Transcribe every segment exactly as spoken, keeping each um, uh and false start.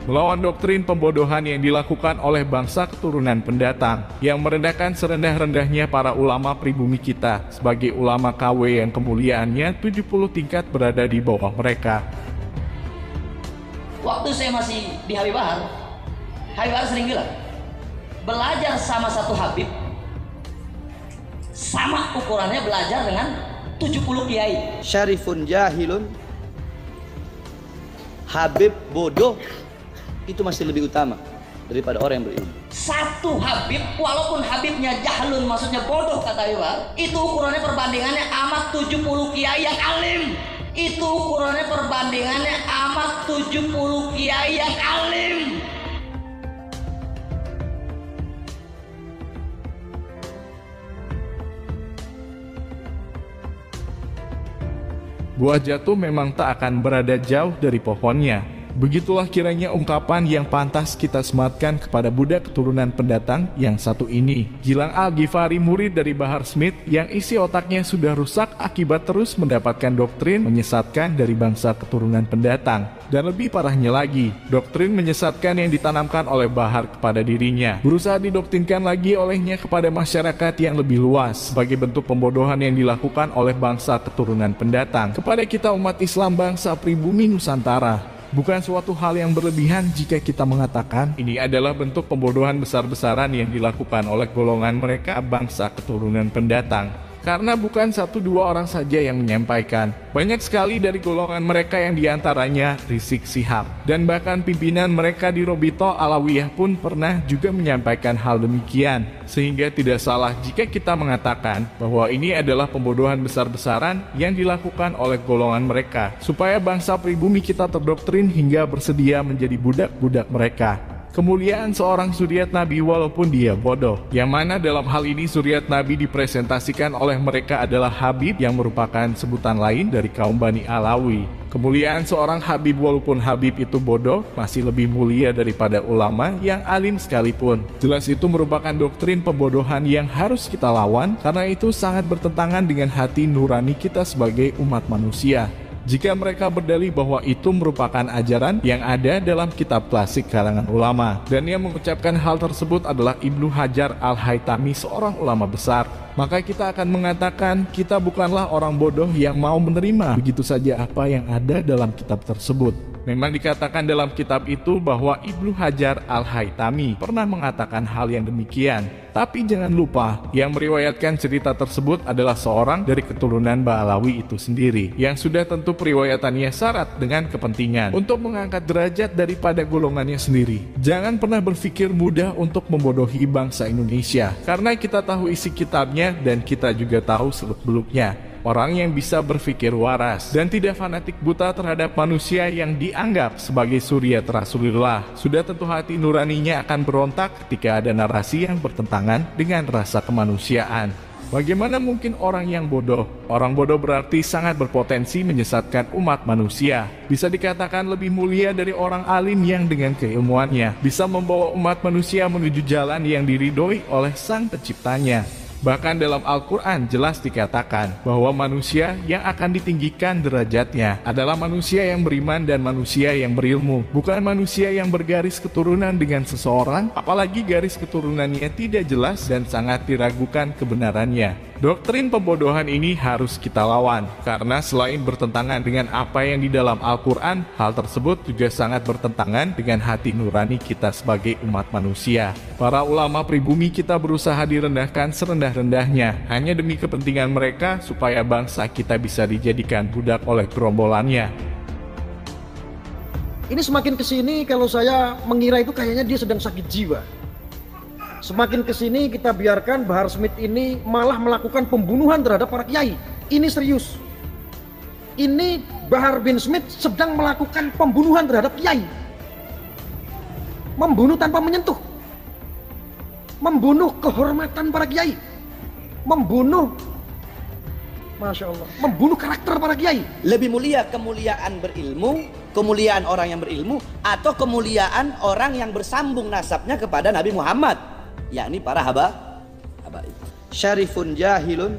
melawan doktrin pembodohan yang dilakukan oleh bangsa keturunan pendatang yang merendahkan serendah-rendahnya para ulama pribumi kita sebagai ulama K W yang kemuliaannya tujuh puluh tingkat berada di bawah mereka. Waktu saya masih di Habib Bahar, Habib Bahar sering bilang, belajar sama satu Habib sama ukurannya belajar dengan tujuh puluh kiai. Syarifun jahilun, Habib bodoh itu masih lebih utama daripada orang yang berilmu. Satu Habib, walaupun Habibnya jahlun, maksudnya bodoh kata Habib Bahar, itu ukurannya perbandingannya amat tujuh puluh kiai yang alim. Itu ukurannya perbandingannya amat tujuh puluh kiai yang alim. Buah jatuh memang tak akan berada jauh dari pohonnya. Begitulah kiranya ungkapan yang pantas kita sematkan kepada budak keturunan pendatang yang satu ini. Gilang Al-Ghifari, murid dari Bahar Smith yang isi otaknya sudah rusak akibat terus mendapatkan doktrin menyesatkan dari bangsa keturunan pendatang. Dan lebih parahnya lagi, doktrin menyesatkan yang ditanamkan oleh Bahar kepada dirinya berusaha didoktrinkan lagi olehnya kepada masyarakat yang lebih luas sebagai bentuk pembodohan yang dilakukan oleh bangsa keturunan pendatang kepada kita umat Islam bangsa pribumi Nusantara. Bukan suatu hal yang berlebihan jika kita mengatakan ini adalah bentuk pembodohan besar-besaran yang dilakukan oleh golongan mereka bangsa keturunan pendatang. Karena bukan satu dua orang saja yang menyampaikan. Banyak sekali dari golongan mereka yang diantaranya Rizik Syihab. Dan bahkan pimpinan mereka di Robito Alawiyah pun pernah juga menyampaikan hal demikian. Sehingga tidak salah jika kita mengatakan bahwa ini adalah pembodohan besar-besaran yang dilakukan oleh golongan mereka. Supaya bangsa pribumi kita terdoktrin hingga bersedia menjadi budak-budak mereka. Kemuliaan seorang suriat Nabi walaupun dia bodoh, yang mana dalam hal ini suriat Nabi dipresentasikan oleh mereka adalah Habib yang merupakan sebutan lain dari kaum Bani Alawi. Kemuliaan seorang Habib walaupun Habib itu bodoh masih lebih mulia daripada ulama yang alim sekalipun. Jelas itu merupakan doktrin pembodohan yang harus kita lawan karena itu sangat bertentangan dengan hati nurani kita sebagai umat manusia. Jika mereka berdalih bahwa itu merupakan ajaran yang ada dalam kitab klasik kalangan ulama, dan yang mengucapkan hal tersebut adalah Ibnu Hajar Al-Haytami, seorang ulama besar, maka kita akan mengatakan kita bukanlah orang bodoh yang mau menerima begitu saja apa yang ada dalam kitab tersebut. Memang dikatakan dalam kitab itu bahwa Ibnu Hajar Al-Haytami pernah mengatakan hal yang demikian. Tapi jangan lupa, yang meriwayatkan cerita tersebut adalah seorang dari keturunan Ba'alawi itu sendiri, yang sudah tentu periwayatannya syarat dengan kepentingan untuk mengangkat derajat daripada golongannya sendiri. Jangan pernah berpikir mudah untuk membodohi bangsa Indonesia, karena kita tahu isi kitabnya dan kita juga tahu seluk-beluknya. Orang yang bisa berpikir waras dan tidak fanatik buta terhadap manusia yang dianggap sebagai suriat Rasulullah, sudah tentu hati nuraninya akan berontak ketika ada narasi yang bertentangan dengan rasa kemanusiaan. Bagaimana mungkin orang yang bodoh? Orang bodoh berarti sangat berpotensi menyesatkan umat manusia. Bisa dikatakan lebih mulia dari orang alim yang dengan keilmuannya bisa membawa umat manusia menuju jalan yang diridhoi oleh Sang Penciptanya. Bahkan dalam Al-Quran jelas dikatakan bahwa manusia yang akan ditinggikan derajatnya adalah manusia yang beriman dan manusia yang berilmu, bukan manusia yang bergaris keturunan dengan seseorang, apalagi garis keturunannya tidak jelas dan sangat diragukan kebenarannya. Doktrin pembodohan ini harus kita lawan, karena selain bertentangan dengan apa yang di dalam Al-Quran, hal tersebut juga sangat bertentangan dengan hati nurani kita sebagai umat manusia. Para ulama pribumi kita berusaha direndahkan serendah-rendahnya, hanya demi kepentingan mereka supaya bangsa kita bisa dijadikan budak oleh gerombolannya. Ini semakin kesini kalau saya mengira itu kayaknya dia sedang sakit jiwa. Semakin kesini kita biarkan Bahar Smith ini malah melakukan pembunuhan terhadap para kiai. Ini serius. Ini Bahar bin Smith sedang melakukan pembunuhan terhadap kiai. Membunuh tanpa menyentuh. Membunuh kehormatan para kiai. Membunuh, Masya Allah, membunuh karakter para kiai. Lebih mulia kemuliaan berilmu, kemuliaan orang yang berilmu, atau kemuliaan orang yang bersambung nasabnya kepada Nabi Muhammad, yakni para haba, habaib. Syarifun jahilun,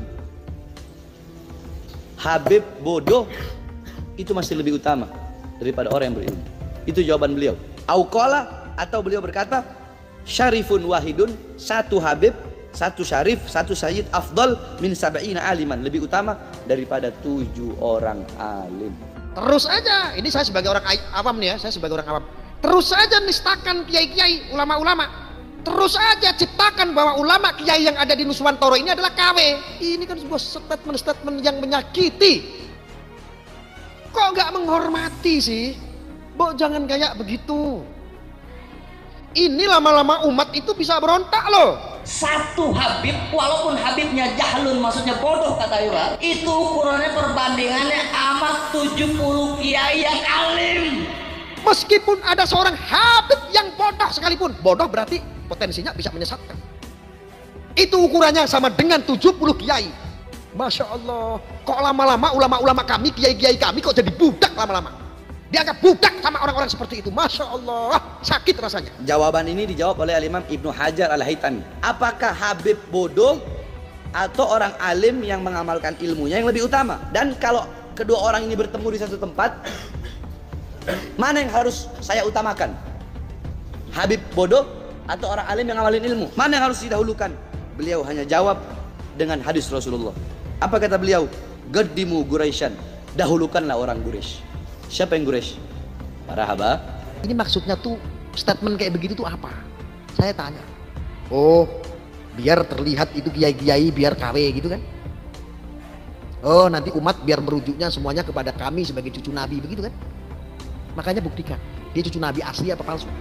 Habib bodoh itu masih lebih utama daripada orang yang berilmu. Itu jawaban beliau. Auqala, atau beliau berkata, syarifun wahidun, satu habib, satu syarif, satu sayyid, afdal min sab'ina aliman, lebih utama daripada tujuh orang alim. Terus aja, ini saya sebagai orang awam nih ya, saya sebagai orang awam. Terus aja nistakan kiai-kiai, ulama-ulama. Terus aja ciptakan bahwa ulama kiai yang ada di Nuswantoro ini adalah K W. Ini kan sebuah statement-statement yang menyakiti. Kok nggak menghormati sih? Bo, jangan kayak begitu. Ini lama-lama umat itu bisa berontak loh. Satu habib, walaupun habibnya jahlun, maksudnya bodoh kata Iwa, itu ukurannya perbandingannya amat tujuh puluh kiai yang alim. Meskipun ada seorang habib yang bodoh sekalipun, bodoh berarti potensinya bisa menyesatkan. Itu ukurannya sama dengan tujuh puluh kiai. Masya Allah, kok lama-lama ulama-ulama kami, kiai-kiai kami kok jadi budak lama-lama. Dianggap budak sama orang-orang seperti itu. Masya Allah, sakit rasanya. Jawaban ini dijawab oleh Al-Imam Ibnu Hajar Al-Haytami. Apakah habib bodoh atau orang alim yang mengamalkan ilmunya yang lebih utama? Dan kalau kedua orang ini bertemu di satu tempat, mana yang harus saya utamakan? Habib bodoh atau orang alim yang ngamalin ilmu? Mana yang harus didahulukan? Beliau hanya jawab dengan hadis Rasulullah. Apa kata beliau? Qaddimu Quraisyan, dahulukanlah orang Quraisy. Siapa yang Quraisy? Para haba. Ini maksudnya tuh statement kayak begitu tuh apa? Saya tanya. Oh, biar terlihat itu kiai-kiai, biar K W gitu kan? Oh, nanti umat biar merujuknya semuanya kepada kami sebagai cucu Nabi, begitu kan? Makanya buktikan, dia cucu Nabi asli apa palsu?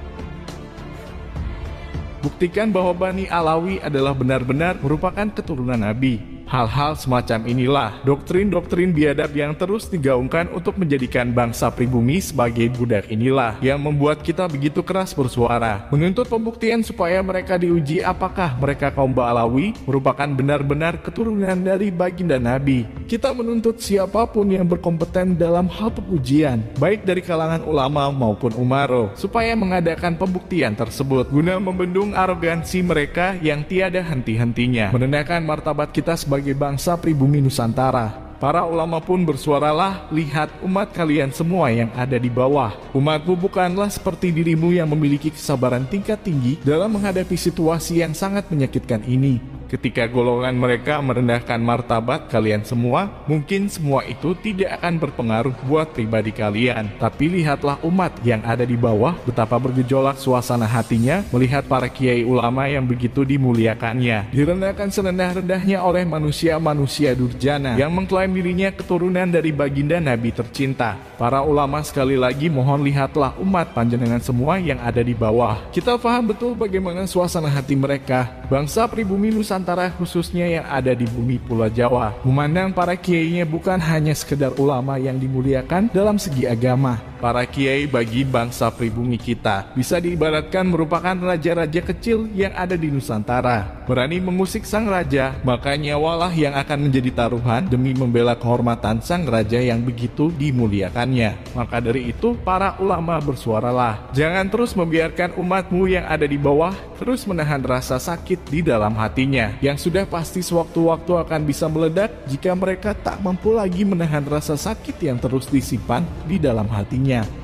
Buktikan bahwa Bani Alawi adalah benar-benar merupakan keturunan Nabi. Hal-hal semacam inilah doktrin-doktrin biadab yang terus digaungkan untuk menjadikan bangsa pribumi sebagai budak inilah yang membuat kita begitu keras bersuara, menuntut pembuktian supaya mereka diuji apakah mereka kaum Ba'alawi merupakan benar-benar keturunan dari baginda Nabi. Kita menuntut siapapun yang berkompeten dalam hal pengujian, baik dari kalangan ulama maupun umaro, supaya mengadakan pembuktian tersebut guna membendung arogansi mereka yang tiada henti-hentinya, merendahkan martabat kita sebagai sebagai bangsa pribumi Nusantara. Para ulama pun bersuaralah, lihat umat kalian semua yang ada di bawah. Umatmu bukanlah seperti dirimu yang memiliki kesabaran tingkat tinggi dalam menghadapi situasi yang sangat menyakitkan ini. Ketika golongan mereka merendahkan martabat kalian semua, mungkin semua itu tidak akan berpengaruh buat pribadi kalian. Tapi lihatlah umat yang ada di bawah, betapa bergejolak suasana hatinya melihat para kiai ulama yang begitu dimuliakannya direndahkan serendah-rendahnya oleh manusia-manusia durjana yang mengklaim dirinya keturunan dari baginda Nabi tercinta. Para ulama sekali lagi mohon lihatlah umat panjenengan semua yang ada di bawah. Kita paham betul bagaimana suasana hati mereka. Bangsa pribumi Nusantara khususnya yang ada di bumi Pulau Jawa memandang para kiainya bukan hanya sekedar ulama yang dimuliakan dalam segi agama. Para kiai bagi bangsa pribumi kita bisa diibaratkan merupakan raja-raja kecil yang ada di Nusantara. Berani mengusik sang raja, maka nyawalah yang akan menjadi taruhan demi membela kehormatan sang raja yang begitu dimuliakannya. Maka dari itu para ulama bersuaralah, jangan terus membiarkan umatmu yang ada di bawah terus menahan rasa sakit di dalam hatinya, yang sudah pasti sewaktu-waktu akan bisa meledak jika mereka tak mampu lagi menahan rasa sakit yang terus disimpan di dalam hatinya.